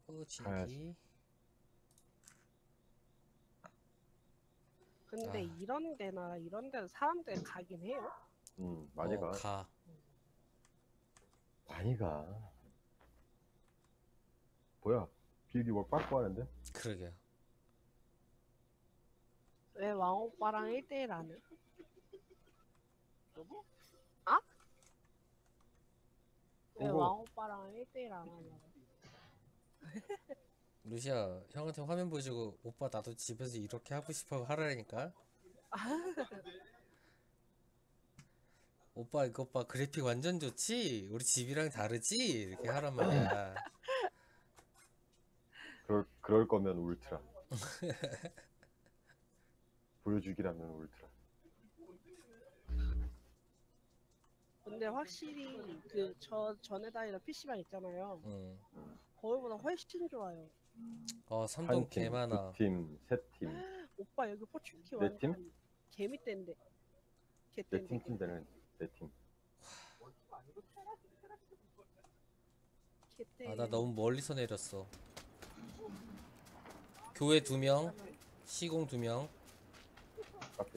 꾸지기. 근데 이런 데나 이런 데는 사람들 가긴 해요. 많이 가. 가. 많이 가. 뭐야? 비행기 뭐 빠꾸 하는데? 그러게요. 왜 왕오빠랑 1대1 안 해? 아? 왜 오고. 왕오빠랑 1대1 안 하냐고. 루시아 형한테 화면 보여주고 오빠 나도 집에서 이렇게 하고 싶어 하라니까. 오빠 이거 봐 그래픽 완전 좋지? 우리 집이랑 다르지? 이렇게 하란 말이야. 그럴 거면 울트라. 보여주기라면 울트라. 근데 확실히 그 저 전에 다니던 PC방 있잖아요. 응. 거기보다 훨씬 좋아요. 선동 한 팀, 개 많아. 두 팀, 세 팀. 오빠 여기 포춘키 네 완전 팀? 개미땐데. 네 개땐데. 팀 팀되는 네 팀. 개땐. 나 너무 멀리서 내렸어. 교회 2명, 시공 2명. 앞에.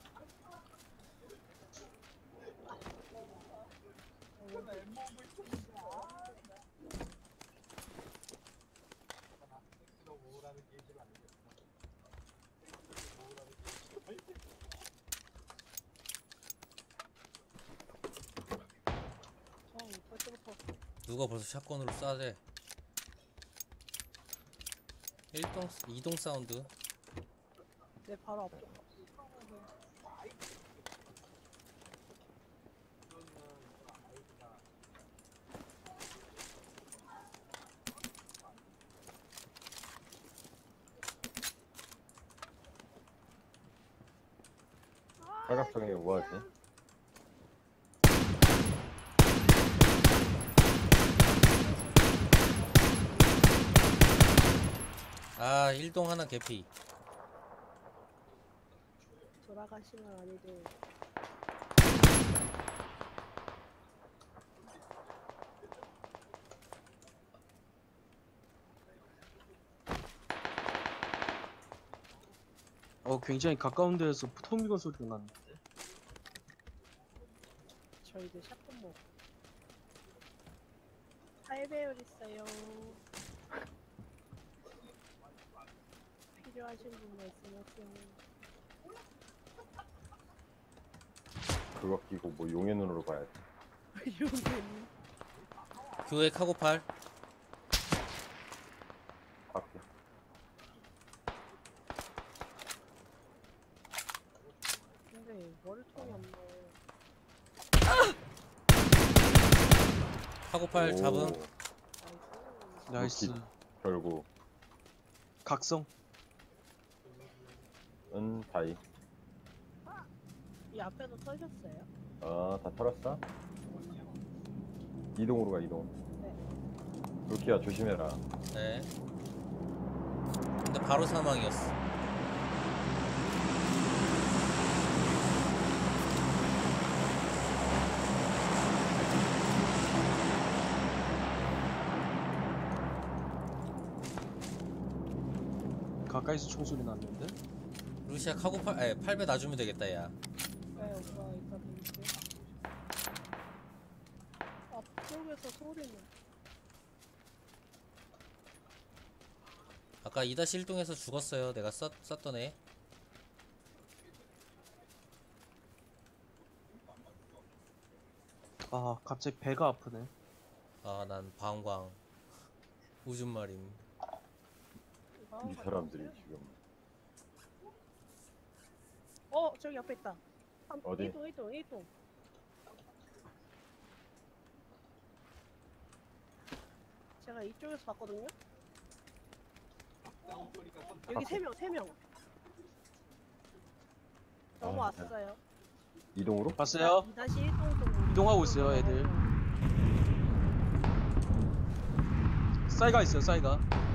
벌써부터. 누가 벌써 샷건으로 쏴대. 1동, 2동 사운드. 내 바로 앞쪽. 사각형이 뭐하지? 아 1동 하나 개피. 돌아가시면 아니고. 굉장히 가까운 데에서 토미건 소리가 났는데. 저희들 샷건 먹. 8배율 있어요. 필요하신 분 말씀하세요. 그거 끼고 뭐 용의 눈으로 봐야지. 용맨. 교회 카고팔. 앞에. 근데 머리통이 안 나와요. 카고팔 잡음. 나이스. 루키. 결국 각성. 다이. 이 앞에도 터졌어요? 다 털었어? 이동으로 가 이동. 네. 루키야 조심해라. 네. 근데 바로 사망이었어. 가까이서 총소리 났는데. 루시아 카고팔 8배 놔주면 되겠다 야. 네, 오빠 이따 드릴게요. 앞쪽에서 소리는. 아까 2-1동에서 죽었어요. 내가 쐈던 애. 갑자기 배가 아프네. 난 방광. 우줌마림. 이 사람들이 지금 저기 앞에 있다. 어디? 이동. 제가 이쪽에서 봤거든요. 여기 3명. 넘어왔어요. 이동으로? 봤어요? 2-1동 정도. 이동하고 있어요, 애들. 싸이가 있어요, 싸이가.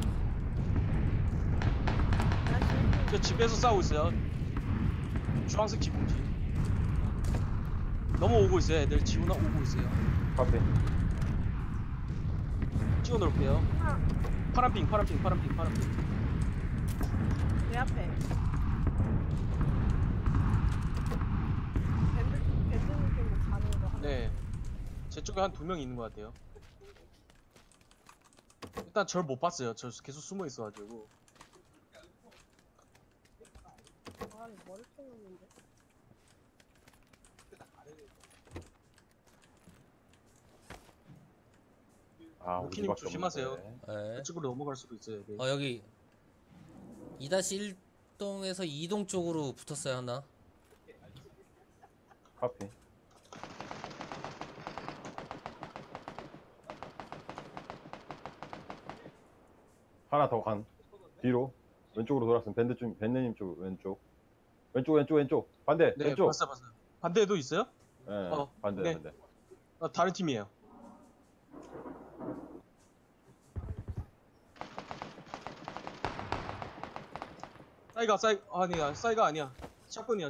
저 집에서 싸우고 있어요. 주황색 지붕지. 넘어오고 있어요, 애들. 지구나 오고 있어요. 앞에. 찍어 놓을게요. 파란핑. 내 앞에. 밴드 느낌으로 가는 거 하나. 네. 제 쪽에 한 2명 있는 것 같아요. 일단 절 못 봤어요. 저 계속 숨어 있어가지고. 아, 머리 통했는데. 아, 루키님 우리밖에 조심하세요. 없는데. 네. 그쪽으로 넘어갈 수도 있어요. 네. 여기 2-1동에서 2동 쪽으로 붙었어요 하나. 카피. 하나 더 간. 뒤로. 왼쪽으로 돌았으면 밴드님 쪽 왼쪽. 왼쪽. 반대. 네, 왼쪽. 봤어요. 반대에도 있어요? 예. 반대. 네. 다른 팀이에요. 싸이가 아니야. 샷건이야.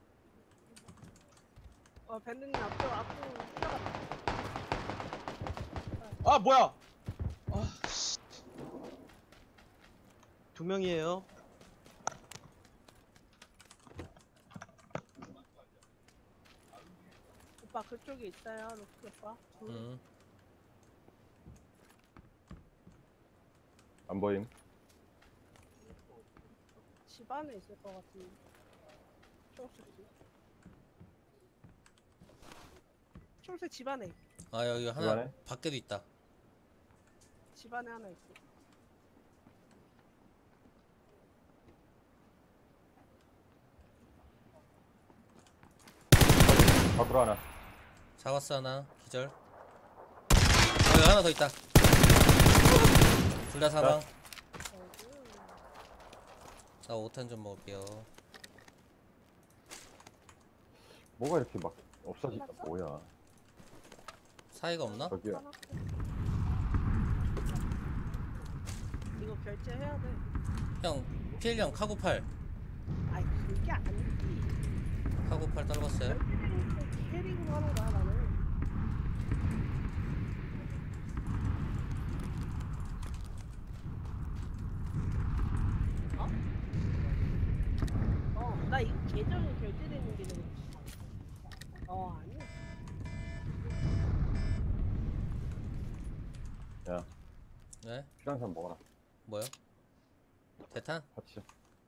밴드님 앞으로 뛰어간다. 아, 뭐야? 아, 씨. 2명이에요. 오빠 그쪽에 있어요, 로키 오빠. 안 보임. 집 안에 있을 것 같은데. 초록색 집. 초록색 집 안에. 여기 하나 집안에? 밖에도 있다. 집 안에 하나 있고. 밖으로 하나. 잡았어 하나 기절. 여기 하나 더 있다. 둘 다 사망. 나 5탄 좀 먹을게요. 뭐가 이렇게 막 없어지다. 뭐야. 사이가 없나? 저기야. 이거 결제해야 돼. 형 PL 형 카고8 아이, 그게 아니지. 카고8 떨궜어요. 캐릭으로 하는 거야, 나는. 나 이거 계정이 결제되는 게 너무. 아니. 야, 네? 필요한 사람 먹어라. 뭐요? 대탄? 같이.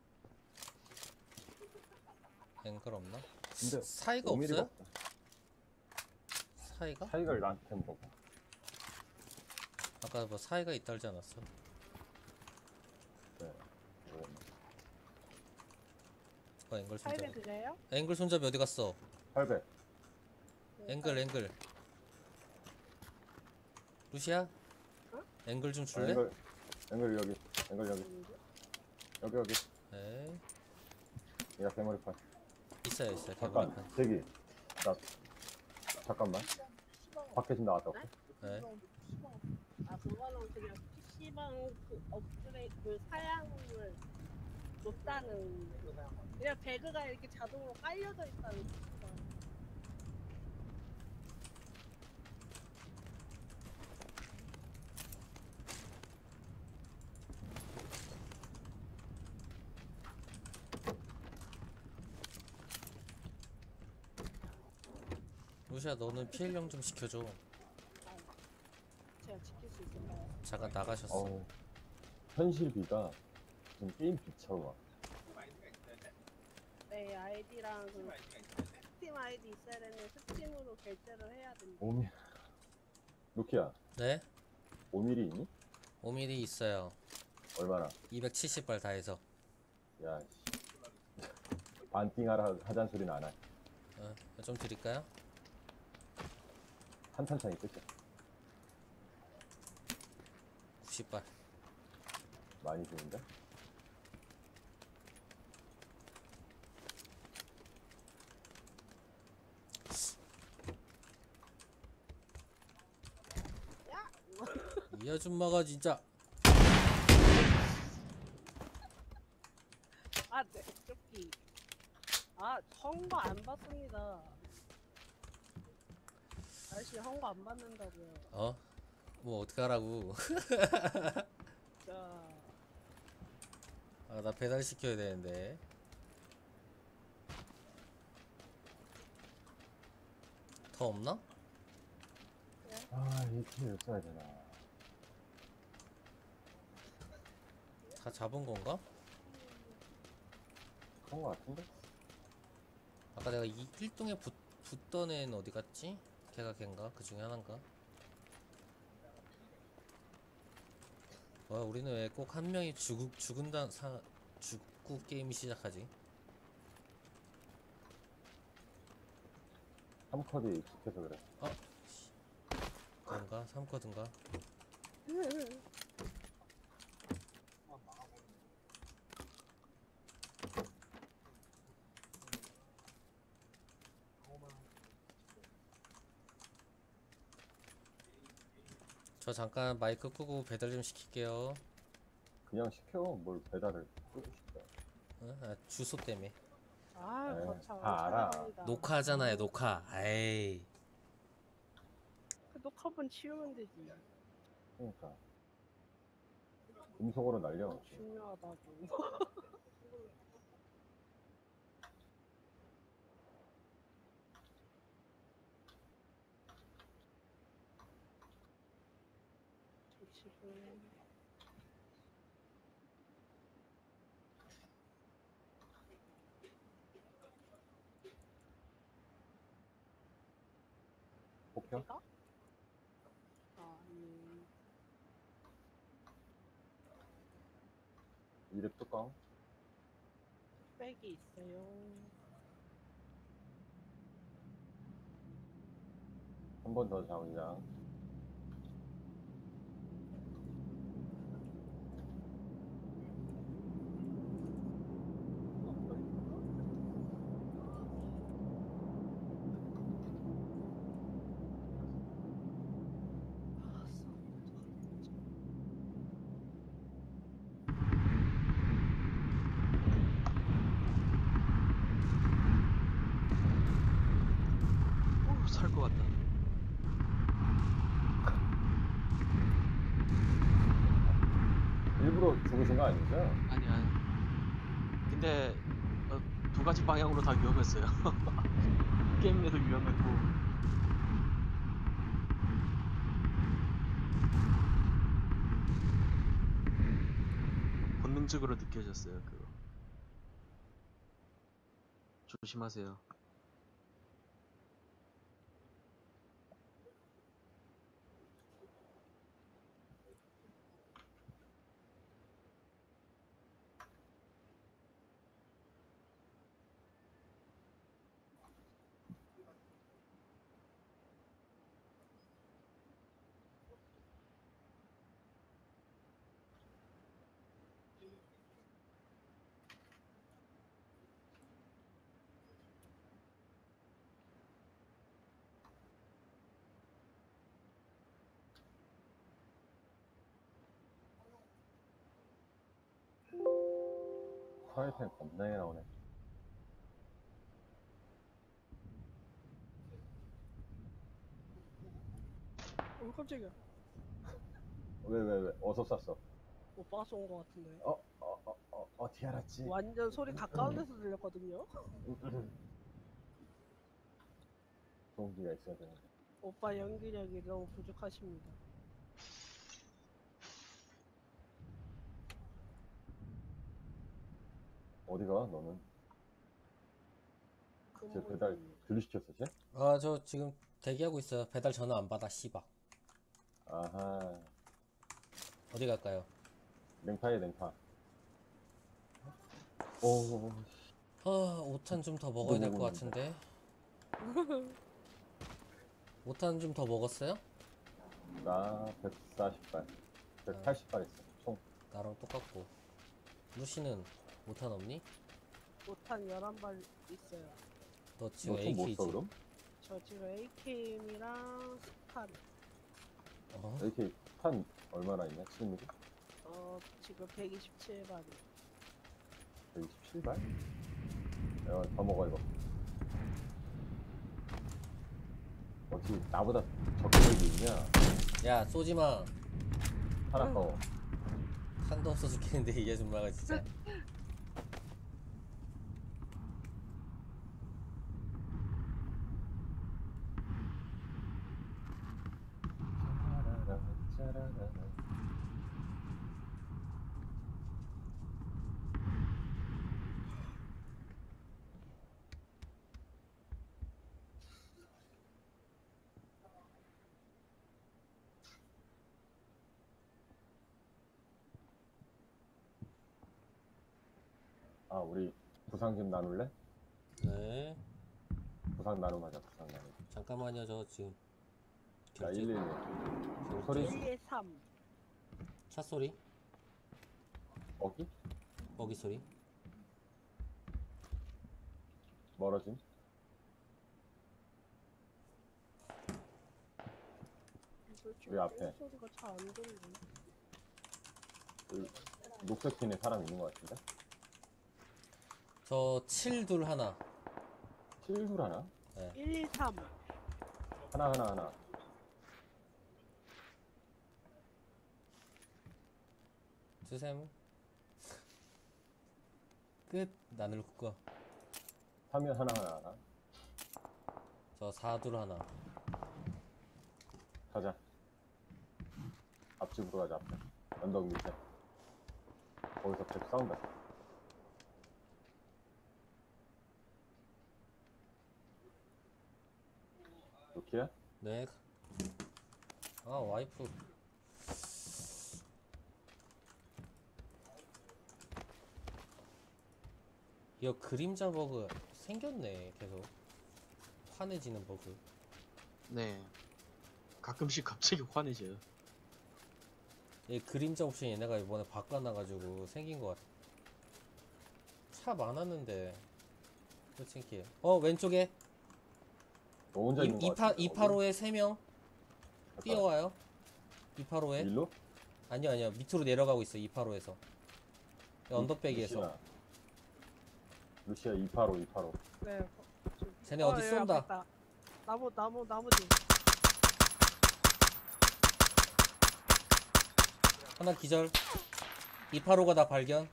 앵글 없나? 근데 사이가 5mm 가 없어요? 사이가? 사이가 나한테 먹어. 아까 뭐 사이가 있다 하지 않았어? 네. 앵글 손잡이. 사이드 드려요? 앵글 손잡이 어디 갔어? 800. 앵글. 루시야? 앵글 좀 줄래? 앵글 여기. 여기. 네. 얘가 개머리판. 있어요. 잠깐. 개구리판. 대기. 나 잠깐만. 밖에 좀 나왔다. 올게. 네. 그거는 그냥 PC방 그 업그레이드 그 사양을 높다는 거야. 그냥 배그가 이렇게 자동으로 깔려져 있다는 거. 루시야 너는 PL 형 좀 시켜줘. 제가 지킬 수 있을까요? 잠깐 나가셨어. 어우. 현실비가 지금 게임 비처럼. 네, 아이디랑 그 스팀 아이디 있어야 되는데 스팀으로 결제를 해야 된다. 5mm. 루키야, 네? 5mm 있니? 5mm 있어요. 얼마나? 270발 다 해서. 야, 씨. 반띵하라 하잔 소리는 안 해. 좀 드릴까요? 한탄창이 끝이야. 90발. 많이 주는데? 이 아줌마가 진짜. 네, 조끼. 선거 안 받습니다. 아저씨 선거 안 받는다고요. 뭐 어떡하라고. 아, 나 배달 시켜야 되는데. 더 없나? 아, AK를 써야 되나. 다 잡은 건가? 그런 거 같은데? 아까 내가 이 1동에 붙던 애는 어디 갔지? 걔가 걔인가? 그 중에 하나인가? 와, 우리는 왜 꼭 한 명이 죽고 게임이 시작하지? 3컷이 익숙해서 그래. 그런가? 3코드인가? 저 잠깐 마이크 끄고 배달 좀 시킬게요. 그냥 시켜. 뭘 배달을 끄고 싶다. 어? 아, 주소 때문에. 아, 네, 거참. 다 알아. 촬영이다. 녹화하잖아요, 녹화. 에이. 그 녹화본 치우면 되지. 그러니까. 음속으로 날려. 중요하다고. 지금 폭격? 내가? 아, 이랩 뚜껑? 백이 있어요. 한 번 더 장장. 살 것 같다. 일부러 죽으신 거 아니죠? 아니 아니. 근데 두 가지 방향으로 다 위험했어요. 게임 내도 위험했고. 본능적으로 느껴졌어요 그거. 조심하세요. 프라이팬 겁나게 나오네. 깜짝이야. 왜? 어디서 쐈어? 오빠가 쏜 거 같은데. 어떻게 알았지? 완전 소리 가까운 데서 들렸거든요. 동기가 있어야 되는데. 오빠 연기력이 너무 부족하십니다. 어디가, 너는? 제 배달 근무지. 분리시켰어, 쟤? 아, 저 지금 대기하고 있어요. 배달 전화 안 받아, 씨발. 아하. 어디 갈까요? 냉파에 냉파. 오, 아, 5탄 좀 더 먹어야 될 것 같은데. 5탄 좀 더 먹었어요? 나 140발. 180발 했어, 총. 나랑 똑같고. 루시는 5탄 없니? 5탄 11발 있어요. 너 지금 너 총 못 써, AK지? 그럼? 저 지금 AKM이랑 스칼. 어? AK 탄 얼마나 있냐? 7mm? 지금 127발이. 127발? 야, 더 먹어, 이거. 어떻게 나보다 적격이 있냐? 야, 쏘지마. 하나 더. 탄도 없어 죽겠는데, 이 아줌마가 진짜. 아, 우리 부상 좀 나눌래? 네. 부상 나눔하자, 부상 나눔. 잠깐만요. 저 지금 나 결제 111. 결제- 소리 113. 차 소리, 어기? 먹이 소리. 멀어짐? 우리 앞에. 소리가 잘 안 들리네. 그 녹색 핀에 사람 있는 것 같은데? 저 7둘 하나. 7줄 하나? 113. 하나. 주셈. 끝. 나눌 국가. 3면 하나. 저 4둘 하나. 가자. 앞집으로 가자, 앞에. 언덕 밑에. 거기서 계속 싸운다. 루키야? 네. 아, 와이프. 이거 그림자 버그 생겼네. 계속 환해지는 버그. 네. 가끔씩 갑자기 화내져요. 얘 그림자 옵션 얘네가 이번에 바꿔놔가지고 생긴 것 같아. 차 많았는데 그렇지. 왼쪽에 너 혼자 있는 것 같아. 285에 3명 뛰어와요. 285에 일로? 아니요 밑으로 내려가고 있어. 285에서 언덕배기에서. 루시아 285. 네. 쟤네 어디 여기 쏜다. 앞에 있다. 나무지. 하나 기절. 285가 나 발견.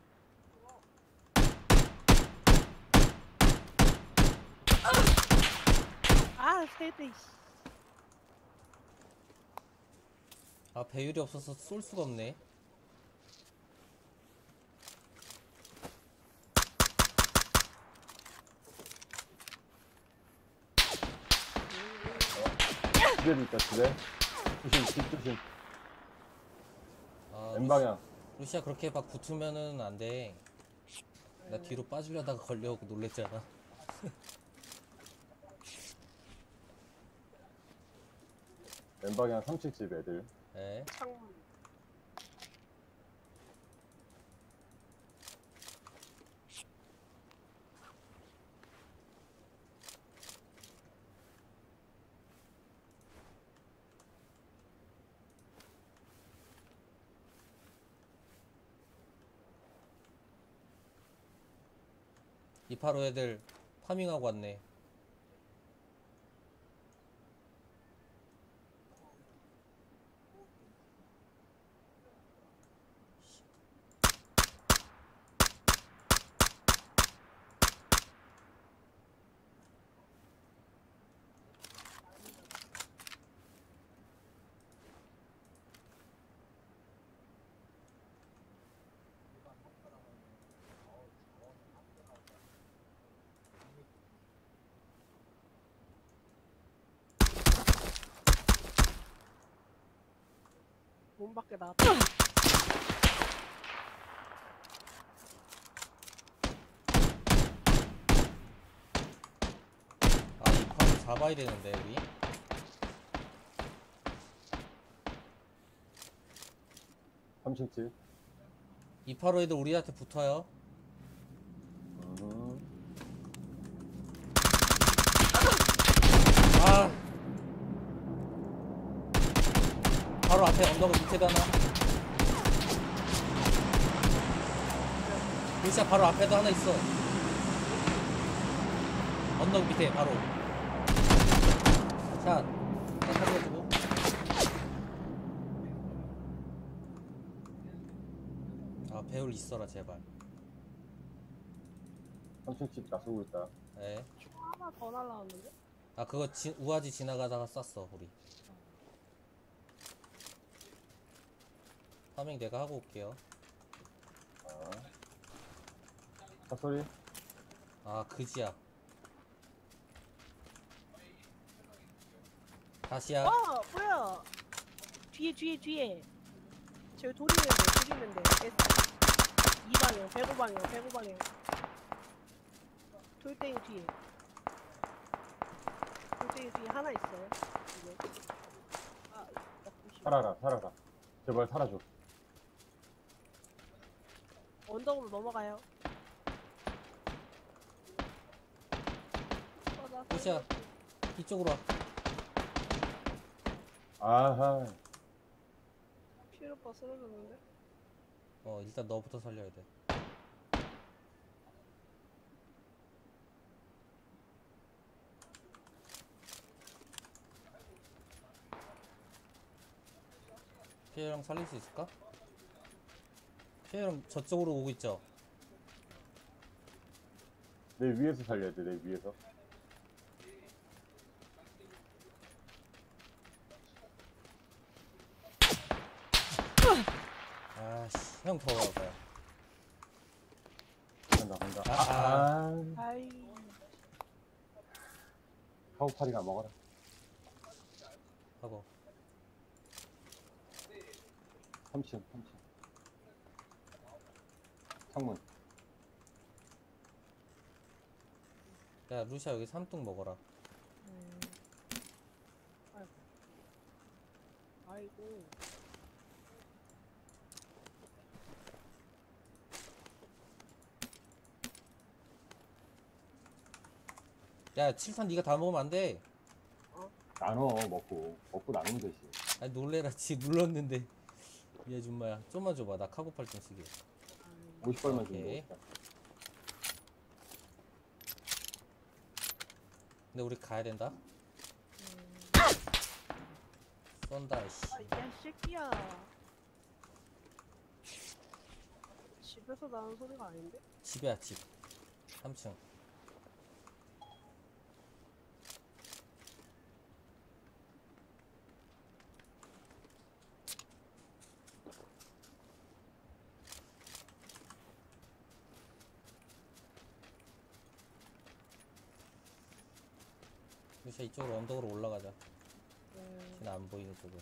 아, 세대. 씨. 아, 배율이 없어서 쏠 수가 없네. 집에도 있다, 집에. 집 조심. 아, N방향. 루시아 그렇게 막 붙으면은 안 돼. 나 뒤로 빠지려다가 걸려고 놀랬잖아. N방향 3층 집 애들. 네. 창문. 이파로 애들 파밍하고 왔네. 문 밖에 나왔다. 아, 이파로 잡아야 되는데 우리. 삼층 집. 이파로 애들 우리한테 붙어요. 아, 바로 앞에 언덕 밑에도 하나. 루시아 바로 앞에도 하나 있어. 언덕 밑에 바로. 샷. 살려주고. 아, 배울 있어라 제발. 삼층 집 나서고 있다. 네. 하나 더 날라왔는데? 아, 그거 우아지 지나가다가 쐈어 우리. 파밍 내가 하고 올게요. 아. 차 소리? 아, 그지야. 다시야. 뭐야? 뒤에. 저기 돌리면 돼. S. 2방향, 105방향. 돌덩이 뒤에 하나 있어요. 이게. 아, 나 보시. 살아라. 제발 살아줘. 언덕으로 넘어가요. 나 끝이야. 이쪽으로 와. 아하. 피로빠 쓰러졌는데? 일단 너부터 살려야 돼. 피해랑 살릴 수 있을까? 피해랑 저쪽으로 오고 있죠? 내 위에서 살려야 돼, 내 위에서. 아씨, 형 더 와봐요. 간다. 아이. 카우파리가 먹어라. 하고. 3층. 창문. 야, 루시아 여기 삼뚱 먹어라. 아이고. 야, 칠탄 네가 다 먹으면 안 돼. 나눠, 먹고 나누면 되지. 아니, 놀래라. 지 눌렀는데. 얘 줌마야. 좀만 줘봐. 나 카고팔 좀 쓰게. 50발만 주면 오케이. 되겠다. 근데 우리 가야 된다. 쏜다, 씨. 야, 이 새끼야. 집에서 나는 소리가 아닌데? 집이야, 집. 3층. 루시아 이쪽으로 언덕으로 올라가자. 쟤는 안 보이는 쪽으로.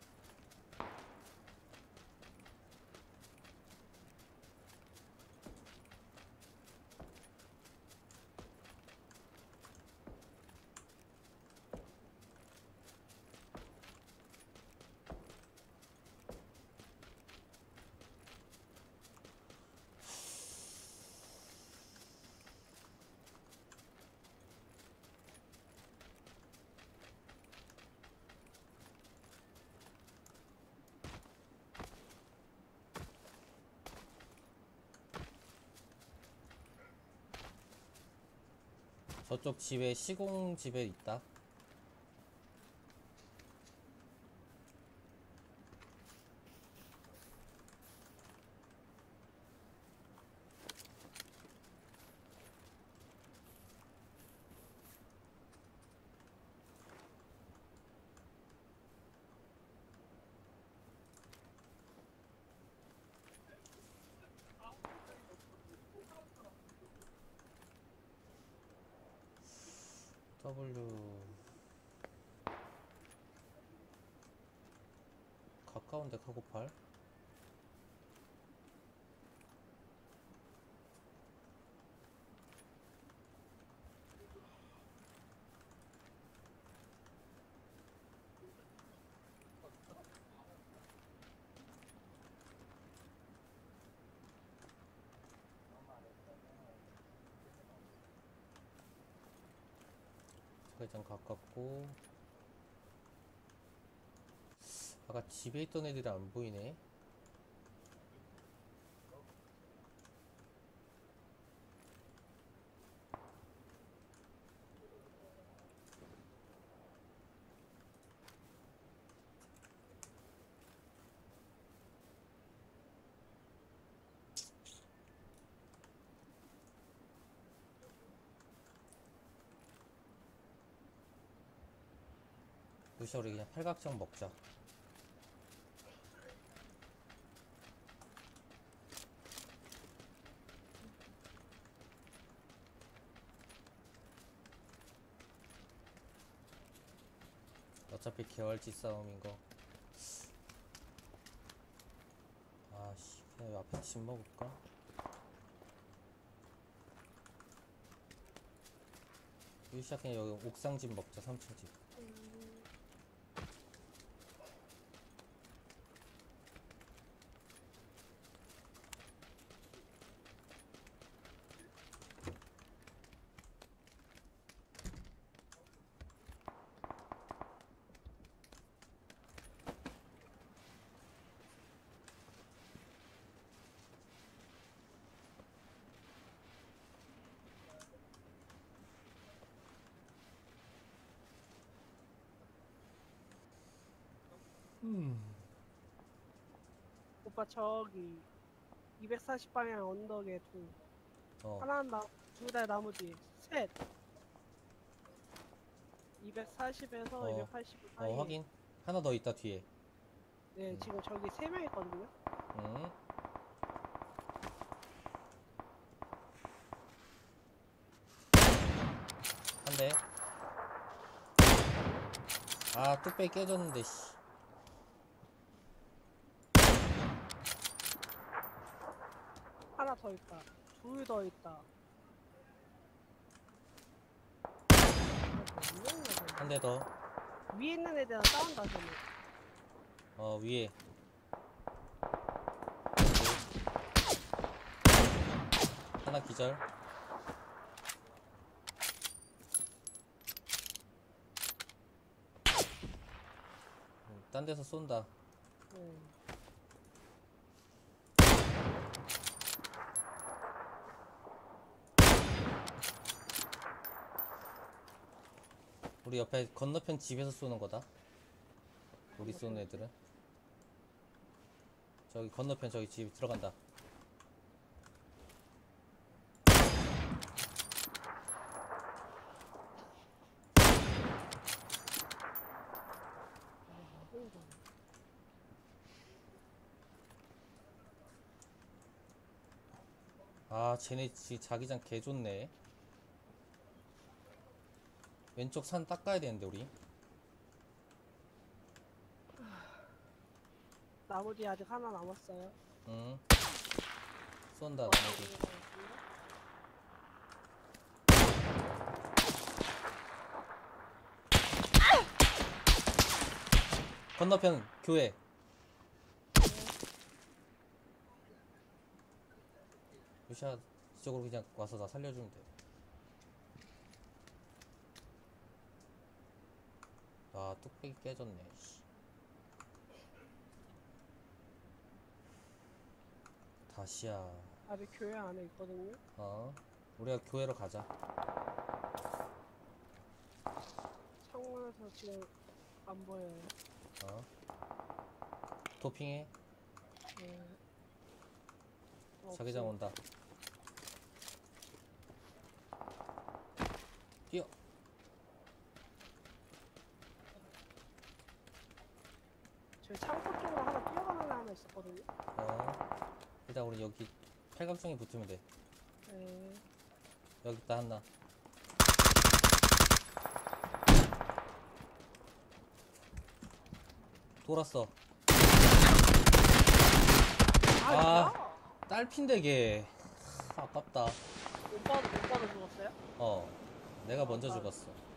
저쪽 집에 시공 집에 있다. W 가까운데 카고팔? 일단 가깝고. 아까 집에 있던 애들이 안 보이네. 루시아 우리 그냥 팔각정 먹자. 어차피 개월지 싸움인 거. 아씨, 그냥 앞에 집 먹을까? 유시아 그냥 여기 옥상 집 먹자. 3층 집. 오빠 저기 240방향 언덕에 둘. 어. 하나는 둘다 나무 뒤에. 셋. 240에서 어. 280 사이에. 확인. 하나 더 있다 뒤에. 네, 지금 저기 3명 있거든요. 응. 한 대. 아, 뚝배기 깨졌는데, 씨. 하나 더 있다. 둘 더 있다. 한 대 더. 위에 있는 애들이랑 싸운다, 쟤는. 위에. 하나 기절. 딴 데서 쏜다. 네. 우리 옆에 건너편 집에서 쏘는 거다. 우리 쏘는 애들은. 저기 건너편 저기 집 들어간다. 아, 쟤네 자기장 개 좋네. 왼쪽 산 닦아야 되는데 우리. 나무 뒤에 아직 하나 남았어요. 응. 쏜다 나머지. 건너편 교회. 루시아 이쪽으로 그냥 와서 나 살려주면 돼. 아, 뚝배기 깨졌네. 씨. 다시야. 아직 교회 안에 있거든요. 우리가 교회로 가자. 창문에서 지금 안 보여요. 도핑해. 네. 자기장 온다. 뛰어. 저희 창고 쪽으로 하나 뛰어가는 애 하나 있었거든요. 일단 우리 여기 팔각정에 붙으면 돼. 네. 여기 있다 하나. 돌았어. 아, 딸핀데 걔. 아깝다. 오빠도 죽었어요? 내가 먼저 죽었어.